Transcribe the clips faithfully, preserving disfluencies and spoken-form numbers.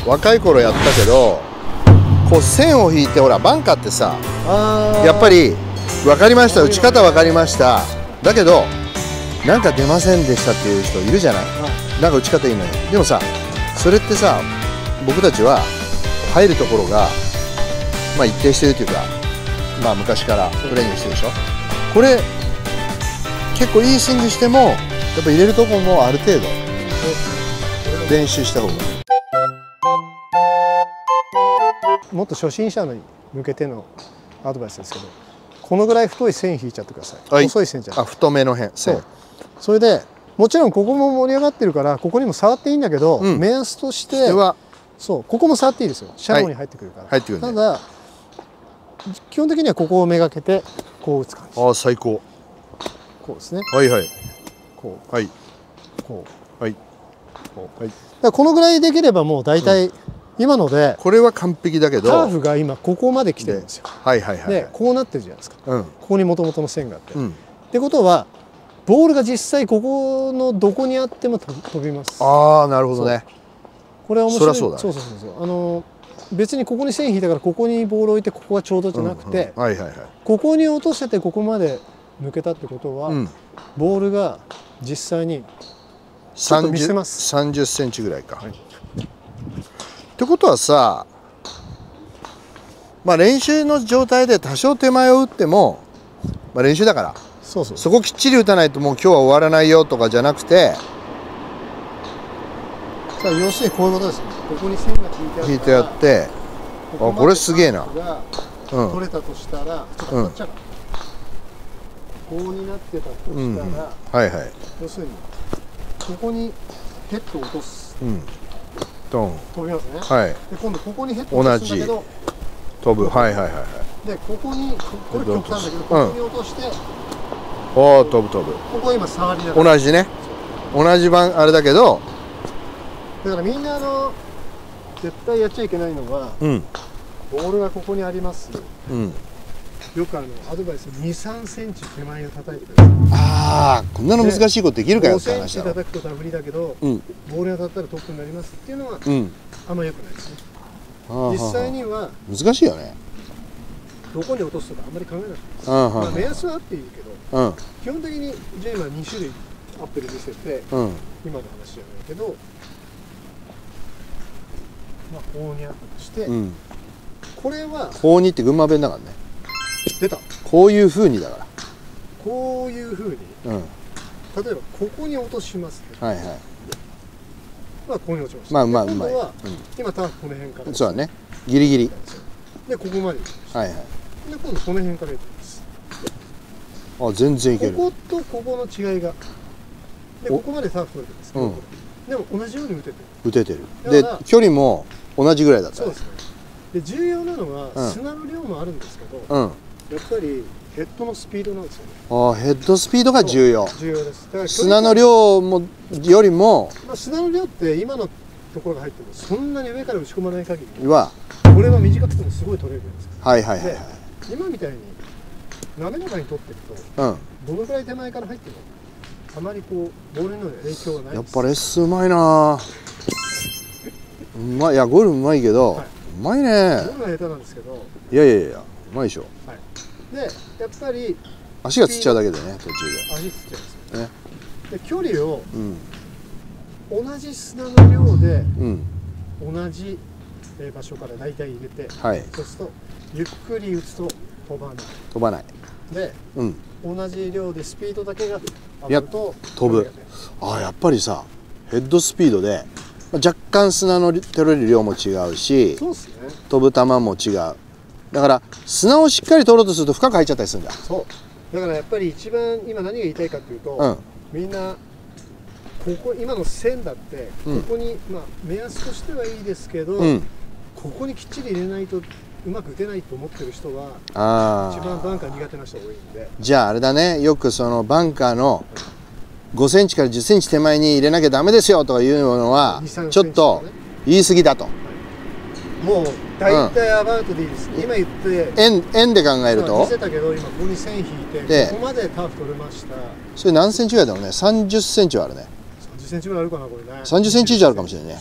若い頃やったけど、こう線を引いてほらバンカーってさ、やっぱり分かりました、打ち方分かりました、だけどなんか出ませんでしたっていう人いるじゃない、なんか打ち方いいのよ。でもさ、それってさ、僕たちは入るところがまあ一定してるというか、まあ昔からトレーニングしてるでしょ。これ結構いいスイングしてもやっぱ入れるところもある程度練習した方がいい。 もっと初心者に向けてのアドバイスですけど、このぐらい太い線引いちゃってください。はい、細い線じゃない。 あ、太めの辺線。そう。 それでもちろんここも盛り上がってるからここにも触っていいんだけど、うん、目安としてはそうここも触っていいですよ。シャドウに入ってくるから。はい、入ってくる、ね。ただ基本的にはここをめがけてこう打つ感じ。 ああ、最高。 こうですね。 はいはい。こう。はい。 こう。 はい。 こう。はい。だからこのぐらいできればもう大体、うん、今のでこれは完璧だけどカーフが今ここまで来てるんですよ。 はいはいはい。 でこうなってるじゃないですか。うん、ここにもともとの線があって。 うん、 ってことはボールが実際ここのどこにあっても飛びます。 ああ、なるほどね。 これは面白い。 そりゃそうだね。 そうそうそうそう。あの別にここに線引いたからここにボールを置いてここがちょうどじゃなくて、ここに落とせてここまで抜けたってことは、うん、ボールが実際にちょっと見せます。 さんじゅっセンチぐらいか。はい、ってことはさ、まあ練習の状態で多少手前を打っても、まあ、練習だからそうそう、 そこきっちり打たないともう今日は終わらないよとかじゃなくて、 さあ要するにこういうことですね。ここに線が引いてあって、 あ、これすげえな。 取れたとしたら、ちょっとこっちゃか、こうになってたとしたら、うん、 はいはい、 要するにここにヘッドを落とす、うん、 ドン飛びますね。 はい。で今度ここにヘッドを落とすんだけど飛ぶ、はいはいはいはい。 でここにこれ極端だけど、ここに落として、 うん、おお、飛ぶ飛ぶ。 ここ今触りながら同じね、同じ番あれだけど、 だからみんなあの絶対やっちゃいけないのは、うん、ボールがここにあります、うん、よくあのアドバイスに、さんセンチ手前を叩いてください。ああ、こんなの難しいことできるかよって話だろ。 ごセンチ叩くと無理だけど、うん、ボールが当たったらトップになりますっていうのは、うん、あんま良くないですね。実際には難しいよね。 どこに落とすとかあんまり考えなくていいです。まあ目安はあっていいけど、うん、基本的にじゃあ今に種類アップで見せて、うん、今の話じゃないけど、まあこうにあったとして、うん、これはこうにって群馬弁だからね。 出た。 こういうふうにだから。 こういうふうに、うん、例えばここに落とします、ね。はいはい。まあここに落ちました。 まあまあうまい。 今今多分この辺から。 そうだね。ギリギリ。 でここまで行きました。はいはい。で今度この辺から行きます。 あ、全然いける。 こことここの違いが。でここまでターフ取れてます。うん。でも同じように打ててる。 打ててる。で距離も同じぐらいだった。 そうですね。で重要なのは、うん、砂の量もあるんですけど、うん、やっぱりヘッドのスピードなんですよね。 ああ、ヘッドスピードが重要。 重要です。だから砂の量もよりも、 まあ、砂の量って今のところが入ってもそんなに上から打ち込まない限りは、 これは短くてもすごい取れるじゃないですか。 はいはいはい、はい、 今みたいに滑らかに取ってると、うん、どのくらい手前から入ってもあまりこうボールの影響がないです。 やっぱレッスンうまいな。うまい。いやゴルフうまいけど、はい、うまいね。ゴルフは下手なんですけど、 いやいやいやうまいでしょ。はい、 でやっぱり足がつっちゃうだけでね、途中で足つっちゃうんですよね。で距離を、うん、同じ砂の量で、うん、同じ場所から大体入れて、はい、そうするとゆっくり打つと飛ばない飛ばないで、うん、同じ量でスピードだけが上がると飛ぶ。ああ、やっぱりさヘッドスピードで若干砂の取れる量も違うし、 そうですね、 飛ぶ球も違う。だから砂をしっかり取ろうとすると深く入っちゃったりするんだ。 そうだからやっぱり一番今何が言いたいかというと、うん、みんなここ今の線だってここに、うん、まあ目安としてはいいですけど、うん、ここにきっちり入れないとうまく打てないと思ってる人はあ一番バンカー苦手な人が多いんで。 じゃああれだね、よくそのバンカーのごセンチからじゅっセンチ手前に入れなきゃダメですよとかいうのはちょっと言い過ぎだと。 もう大体アバウトでいいです、うん、今言って円円で考えると見せたけど今ここに線引いてここまでターフ取れました。 それ何センチぐらいだろうね。さんじゅっセンチはあるね。 さんじゅっセンチぐらいあるかなこれね。 さんじゅっセンチ以上あるかもしれないね。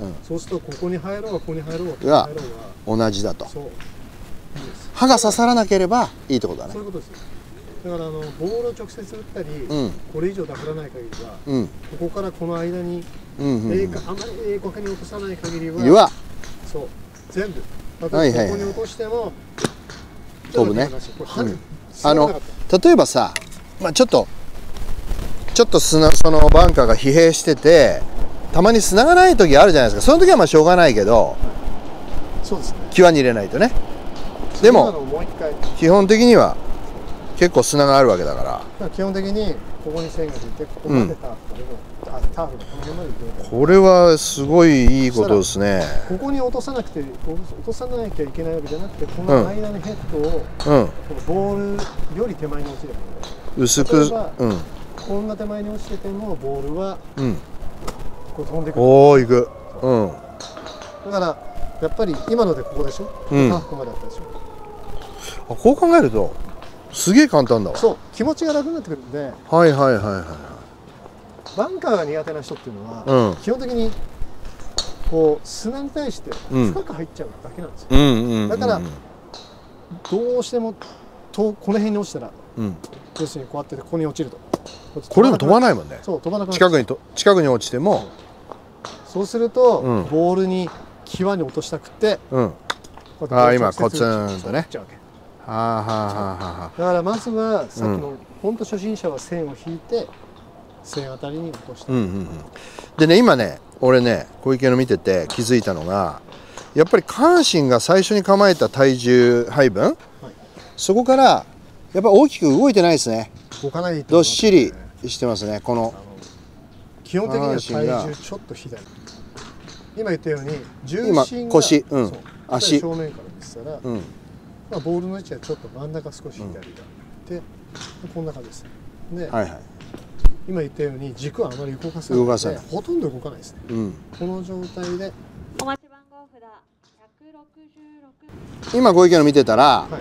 そうするとここに入ろうがここに入ろうがここに入ろうが同じだと。 そう。 刃が刺さらなければいいってことだね。 そういうことですよ。だからあのボールを直接打ったり、うん、これ以上ダフらない限りは、うん、ここからこの間に、うんうんうん、あまり鋭角に落とさない限りは、そう全部。例えばここに落としても、 飛ぶね。うん、あの例えばさ、まあちょっとちょっと砂そのバンカーが疲弊してて、たまに砂がない時あるじゃないですか。その時はまあしょうがないけど、 そうですね。 際に入れないとね。でも基本的には結構砂があるわけだから。 基本的にここに線が引いて、ここまでターフ、うん、ターフがこの辺まで行く。 これはすごいいいことですね。 ここに落とさなくて、落とさなきゃいけないわけじゃなくて、この間にヘッドを、うん、このボールより手前に落ちれば、 薄く、うん、 こんな手前に落ちててもボールは、うん、こう飛んでくる。 おお、いく。うん。 だからやっぱり今のでここでしょ。うん、ターフまであったでしょ。 あ、こう考えるとすげえ簡単だわ。 そう、気持ちが楽になってくるんで。 はいはいはいはい。 バンカーが苦手な人っていうのは、うん、基本的にこう砂に対して深く入っちゃうだけなんですよ。だからどうしてもとこの辺に落ちたら、うん、要するにこうやってここに落ちると。 これでも飛ばないもんね。 そう、飛ばなくなる。 近くにと近くに落ちても、 そうすると、うん、ボールに際に落としたくて、うん、 ああ今コツンとね。 はあはあはあはあ。だからまずはさっきの本当初心者は線を引いて線あたりに落とした。 でね、今ね俺ね小池の見てて気づいたのが、やっぱり下半身が最初に構えた体重配分、はい、そこからやっぱ大きく動いてないですね。 動かないと、ね、 どっしりしてますね。この基本的には体重ちょっと左。今言ったように重心が腰、うん、足正面からでしたら、うん、まあボールの位置はちょっと真ん中少し左があって、うん、こんな感じです。で、はいはい、今言ったように軸はあまり動かさないのでほとんど動かないですね。うん、この状態でお待ち番号札ひゃくろくじゅうろく。 今小池の見てたら、はい、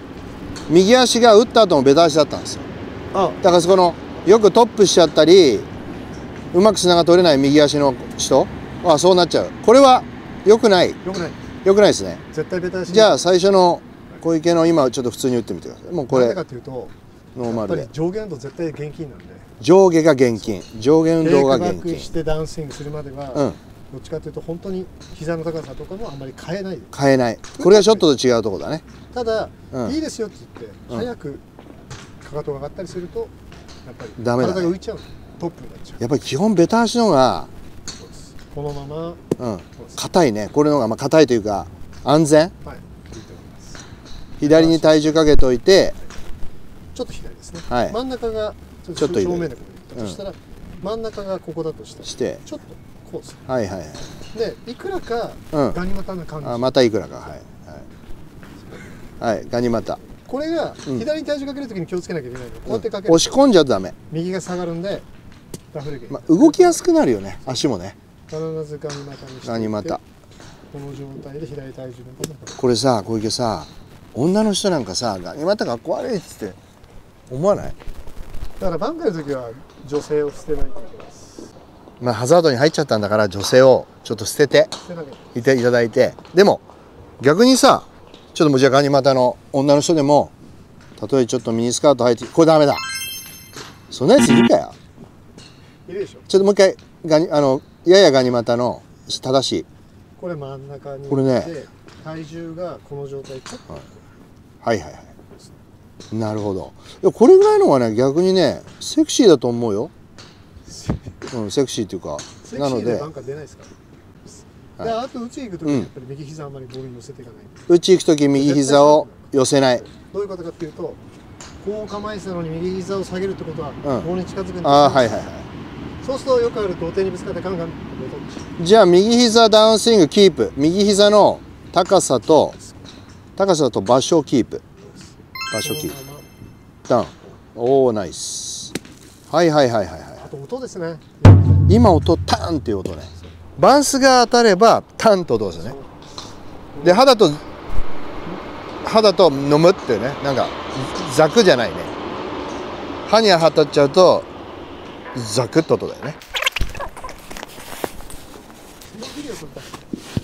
右足が打った後もベタ足だったんですよ。ああ、だからそこのよくトップしちゃったりうまく砂が取れない右足の人はそうなっちゃう。これは良くない。 良くない。 良くないですね。 絶対ベタ足。 じゃあ最初の小池の今ちょっと普通に打ってみてください。もうこれ。 なぜかというと、 ノーマルで。 上下運動絶対現金なんで。 上下が現金。上下運動が現金。 テイクバックしてダウンスイングするまでは、うん、どっちかというと本当に膝の高さとかもあんまり変えない。 変えない。これはちょっとと違うところだね。 ただ、うん、いいですよって言って、うん、早くかかとが上がったりするとやっぱりダメだ、ね、 体が浮いちゃう。トップになっちゃう。 やっぱり基本ベタ足の方がこのまま硬、うん、いね。これの方がまあ硬いというか安全、はい、いいと思います。左に体重かけといて、はい、 ちょっと左ですね、はい、真ん中がちょっと正面でこういったとしたら、うん、真ん中がここだとしたらしてちょっとこうです。 はいはいはい。 でいくらかガニ股な感じ、うん、 あまたいくらか、はいはい、はい、ガニ股。これが左に体重かけるときに気をつけなきゃいけないの、うん、こうやってかけると押し込んじゃダメ。 右が下がるんでダフれまあ、動きやすくなるよね。足もね必ずガニ股にしてガニ股。 この状態で左体重のこれさ小池さ、女の人なんかさガニ股かっこ悪いっつって思わない？ だからバンカーの時は女性を捨てないといけないです。 まあハザードに入っちゃったんだから女性をちょっと捨てていていただいて、でも逆にさちょっともうじゃあガニ股の女の人でもたとえちょっとミニスカート履いてこれダメだ。そんなやついるかよ。 いるでしょ。 ちょっともう一回ガニあのややガニ股の正しい。 これ真ん中にこれね体重がこの状態ちょっと、 はい、はいはいはいなるほど。いやこれぐらいのがね逆にねセクシーだと思うよ。うん、セクシーっていうかセクシーでバンカー出ないですか。はい、であと打ち行く時はやっぱり右膝あんまりボールに寄せていかない。 打ち行く時右膝を寄せない。 どういうことかっていうとこう構えてたのに右膝を下げるってことは、うん、ボールに近づくんです。 ああはいはいはい。 そうするとよくある土手にぶつかってカンカン。 じゃあ右膝ダウンスイングキープ。右膝の高さと高さと場所をキープ。場所キープ。ダウン。おおナイス。はいはいはいはいはい。 あと音ですね。 今音ターンっていう音ね。バンスが当たればターンと音ですね。で肌と肌と飲むってねなんかザクじゃないね。歯に当たっちゃうとザクッと音だよね。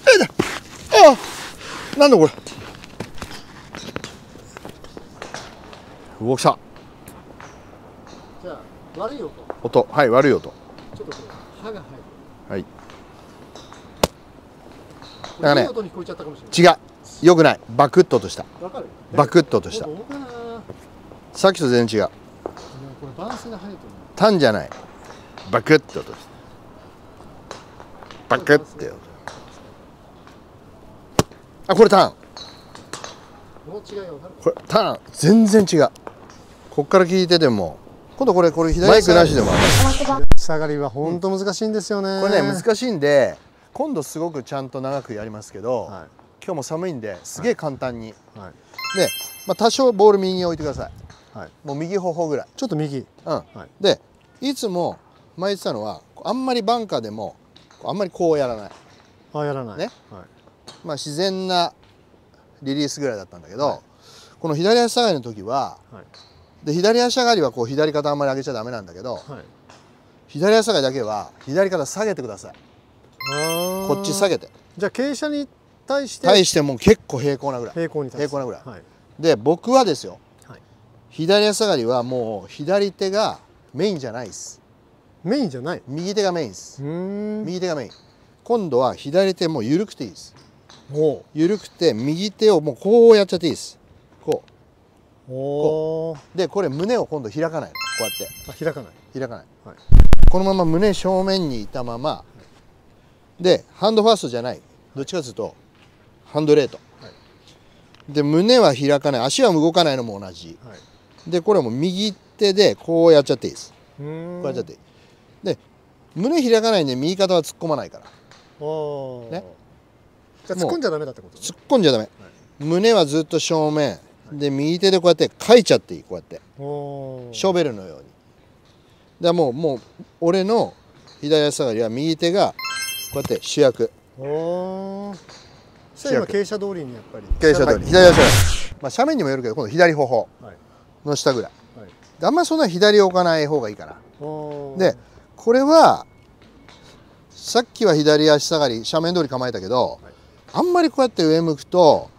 えだああなんだこれ。うお来た。 じゃあ悪い音音はい悪い音。 ちょっとこれ歯が入る。 はい。 なんかね、いい音に聞こえちゃったかもしれない。 違う。よくない。バクッととした。 わかる。 バクッととした。 どうかな。 さっきと全然違う。 これバランスが入ると思う。 タンじゃない。バクッととした。バクッて。あこれタン。 この違いわかる。 これタン全然違う。こっから聞いてても今度これこれ左マイクなしでも下がりは本当難しいんですよね。 これね難しいんで今度すごくちゃんと長くやりますけど、はい、今日も寒いんですげえ簡単に、はいはい、で、まあ、多少ボール右に置いてください、はい、もう右頬ぐらいちょっと右、 うんはい、でいつも前言ってたのはあんまりバンカーでもあんまりこうやらないあやらないね、 はい、まあ自然なリリースぐらいだったんだけど、はい、この左足下がりの時は、はい、で左足上がりはこう左肩あんまり上げちゃダメなんだけど、はい、左足下がりだけは左肩下げてください。こっち下げて。 じゃあ傾斜に対して対しても結構平行なぐらい平行に平行なぐらい、 はい、 で僕はですよ、はい、左足下がりはもう左手がメインじゃないです。 メインじゃない。 右手がメインです。右手がメイン。今度は左手も緩くていいです。もう緩くて右手をもうこうやっちゃっていいです。こうこうでこれ胸を今度開かないこうやってあ開かない開かない、はい、このまま胸正面にいたまま、はい、でハンドファーストじゃないどっちかというとハンドレート、はい、で胸は開かない足は動かないのも同じ、はい、でこれも右手でこうやっちゃっていいです。こうやっちゃっていいで胸開かないんで右肩は突っ込まないからね。 じゃあ突っ込んじゃダメだってこと、ね、 突っ込んじゃダメ、はい、胸はずっと正面、はい、で右手でこうやってかいちゃっていいこうやってショベルのように。だもうもう俺の左足下がりは右手がこうやって主役。おそれ今傾斜通りにやっぱり傾斜通り左足下がり、まあ、斜面にもよるけど今度左頬の下ぐらい、はい、であんまりそんな左置かない方がいいかな。でこれはさっきは左足下がり斜面通り構えたけど、はい、あんまりこうやって上向くと、はい、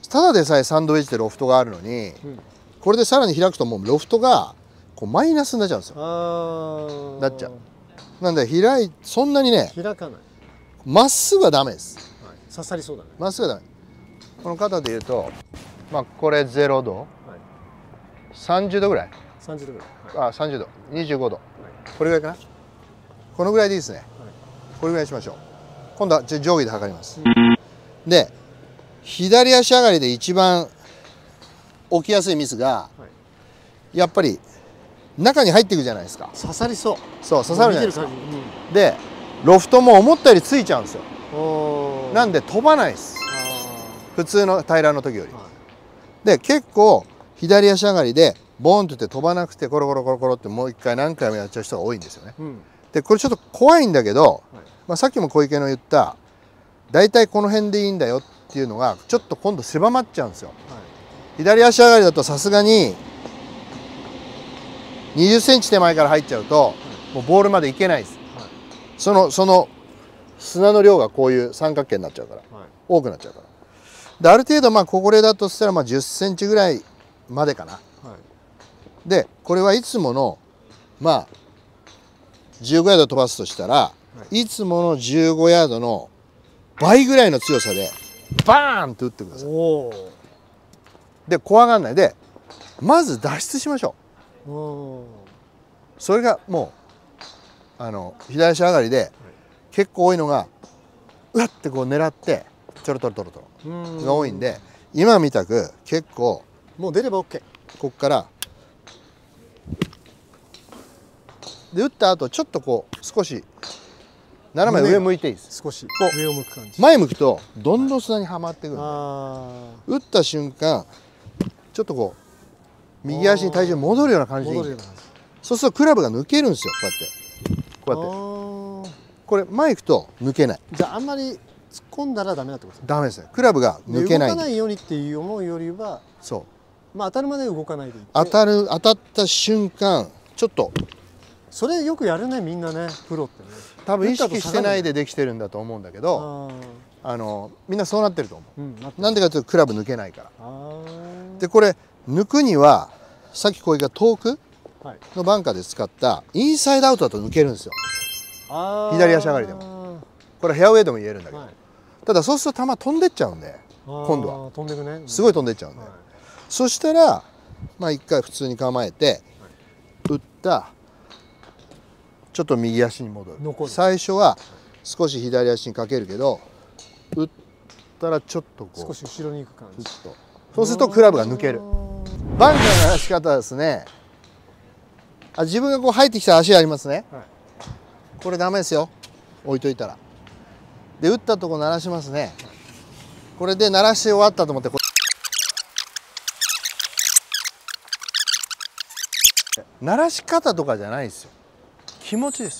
ただでさえサンドウェッジでロフトがあるのに、うん、これでさらに開くともうロフトがこうマイナスになっちゃうんですよ。あなっちゃう。なんで開いそんなにね開かないまっすぐはダメです、 はい、刺さりそうだね。 まっすぐはダメ。この肩でいうとまあこれゼロど、はい、さんじゅうどぐらいさんじゅうどぐらい、はい、 あさんじゅうどにじゅうごど、はい、これぐらいかな。このぐらいでいいですね、はい、これぐらいにしましょう。今度は定規で測ります、うん、で左足上がりで一番起きやすいミスが、はい、やっぱり中に入っていくじゃないですか。 刺さりそう。 そう刺さるじゃないですか、うん、でロフトも思ったよりついちゃうんですよ。なんで飛ばないです、普通の平らの時より、はい、で結構左足上がりでボーンとって飛ばなくてコロコロコロコロってもう一回何回もやっちゃう人が多いんですよね、うん、でこれちょっと怖いんだけど、はい、まあさっきも小池の言った大体この辺でいいんだよっていうのがちょっと今度狭まっちゃうんですよ、はい、左足上がりだとさすがににじゅっセンチ手前から入っちゃうと、はい、もうボールまでいけないです、はい、そのその砂の量がこういう三角形になっちゃうから、はい、多くなっちゃうから。である程度まあこれだとしたらまあじゅっセンチぐらいまでかな、はい、でこれはいつものまあじゅうごヤード飛ばすとしたら、はい、いつものじゅうごヤードの倍ぐらいの強さでバーンと打ってください。で怖がんないでまず脱出しましょう。それがもうあの左足上がりで、はい、結構多いのがうわってこう狙ってちょろとろとろとろが多いんで今みたく結構もう出れば OK。 こっからで打った後ちょっとこう少し斜め上向いていいです。 少し上を向く感じ。 前向くとどんどん砂にはまってくるんで、打った瞬間ちょっとこう右足に体重戻るような感じでいいんで、そうするとクラブが抜けるんですよ。こうやってこうやってこれ前行くと抜けない。 じゃああんまり突っ込んだらダメだってことですね。 ダメですね。クラブが抜けない。 動かないようにっていう思うよりは、そうまあ当たるまで動かないでいい。 当たる当たった瞬間ちょっとそれよくやるねみんなねプロってね。 多分意識してないでできてるんだと思うんだけど、 あのみんなそうなってると思う、 うん、ななんでかというとクラブ抜けないから。 あでこれ抜くにはさっきこれが遠くはいのバンカーで使ったインサイドアウトだと抜けるんですよ。 あ左足上がりでもこれフェアウェイでも言えるんだけど、 はい、 ただそうすると球飛んでっちゃうんで今度は飛んでくね、 すごい飛んでっちゃうんで、はい、そしたらまあ一回普通に構えて、はい、打ったちょっと右足に戻る。最初は少し左足にかけるけど打ったらちょっとこう少し後ろに行く感じ。 そうするとクラブが抜ける。バンカーの鳴らし方はですね、あ自分がこう入ってきた足ありますね、はい、これダメですよ、置いといたら。で打ったとこ鳴らしますね、はい、これで鳴らして終わったと思ってこう鳴らし方とかじゃないですよ、気持ちです。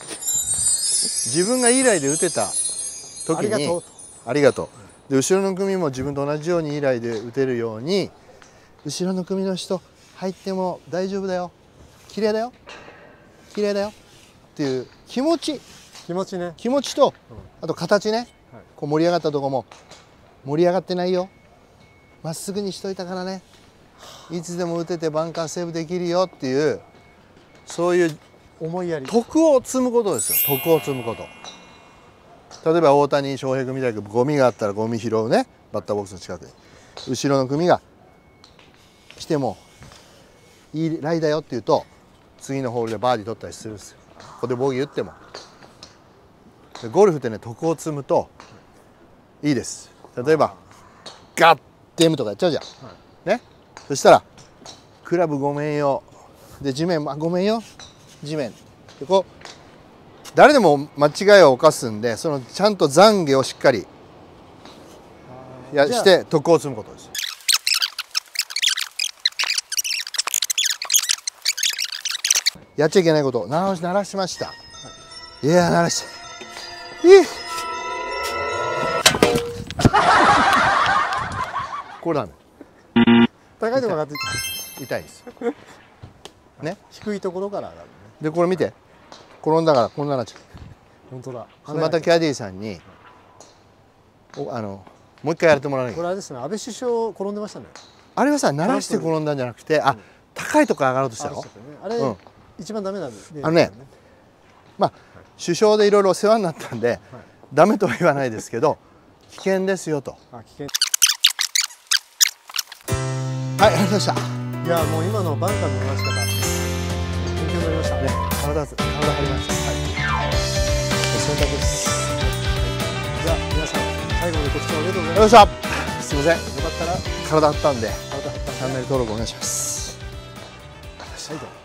自分がいいライで打てた時にありがとう、ありがとうで後ろの組も自分と同じようにいいライで打てるように、後ろの組の人入っても大丈夫だよ、綺麗だよ綺麗だよっていう気持ち、 気持ちね、 気持ちと、あと形ね、はい、こう盛り上がったとこも盛り上がってないよ、まっすぐにしといたからね、いつでも打ててバンカーセーブできるよっていう、そういう思いやり、 徳を積むことですよ。徳を積むこと。例えば大谷翔平組みたいにゴミがあったらゴミ拾うね、バッターボックスの近くに後ろの組が来てもいいライだよって言うと次のホールでバーディー取ったりするんですよ。ここでボギー打っても。でゴルフってね、徳を積むといいです。例えばガッテムとかやっちゃうじゃん、はい、ね、そしたらクラブごめんよで地面、まあ、ごめんよ地面でこう誰でも間違いを犯すんで、そのちゃんと懺悔をしっかりやして徳を積むことです。やっちゃいけないこと鳴らし鳴らしました、はい、いや鳴らしていいこれダメ、 高いところ上がって痛いですね、 低いところから上がるね。 でこれ見て転んだからこんなになっちゃう。 本当だ。 またキャディーさんにおあのもう一回やってもらわない。 これあれですね、安倍首相転んでましたね。 あれはさ鳴らして転んだんじゃなくて、あ、うん、高いとこ上がろうとしたの。 あれ、うん、一番ダメなんですね。 あのね、まあ、はい、首相でいろいろ世話になったんで、はい、ダメとは言わないですけど危険ですよと。 あ、危険。 はい、ありがとうございました。 いやもう今のバンカーの回し方勉強になりましたね。 体体張りました。はい。選択です。 じゃあ皆さん最後までご視聴ありがとうございました。すみません。 よかったら体張ったんで体張ったんでチャンネル登録お願いします。 はい、どうも。